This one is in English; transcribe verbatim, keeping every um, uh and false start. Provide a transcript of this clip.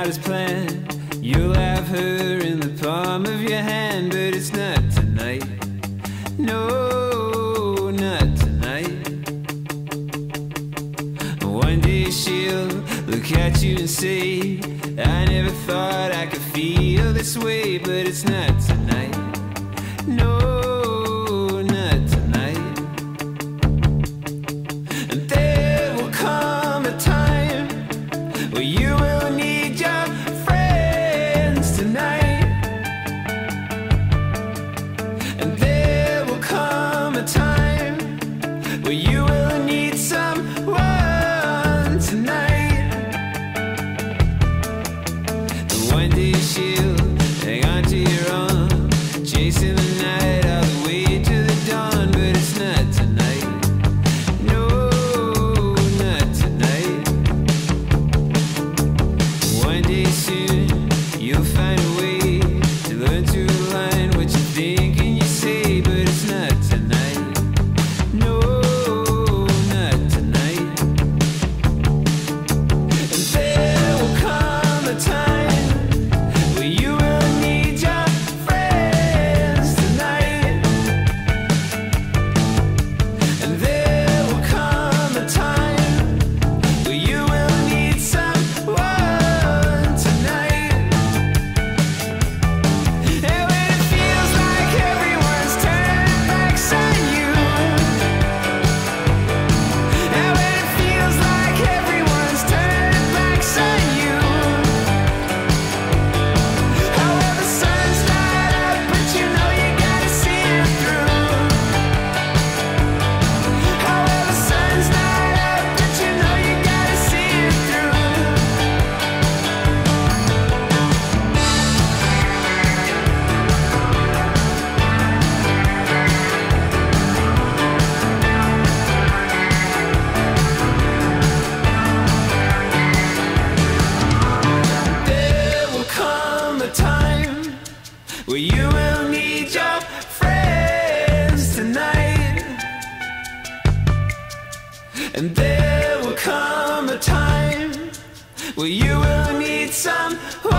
out as planned. You'll have her in the palm of your hand, but it's not tonight. No, not tonight. One day she'll look at you and say, I never thought I could feel this way, but it's not tonight. No, not tonight. And there will come a time where you will need your friends tonight. And there will come a time where you will need someone tonight. And one day she'll hang on to your arm, chasing the night all the way to the dawn, but it's not tonight. No, not tonight. One day soon you'll find a way to learn to align what you think and you say, but it's not tonight. No, not tonight. And there will come a time where you will need your friends tonight. And there will come a time where you will need someone tonight. And when it feels like everyone's turned backs on you, and when it feels like everyone's turned backs on you, however the sun's not up, but you know you gotta see it through. However the sun's not up, but you know you gotta see it through. There will come a time where you will need your friends tonight. And there will come a time where you will need someone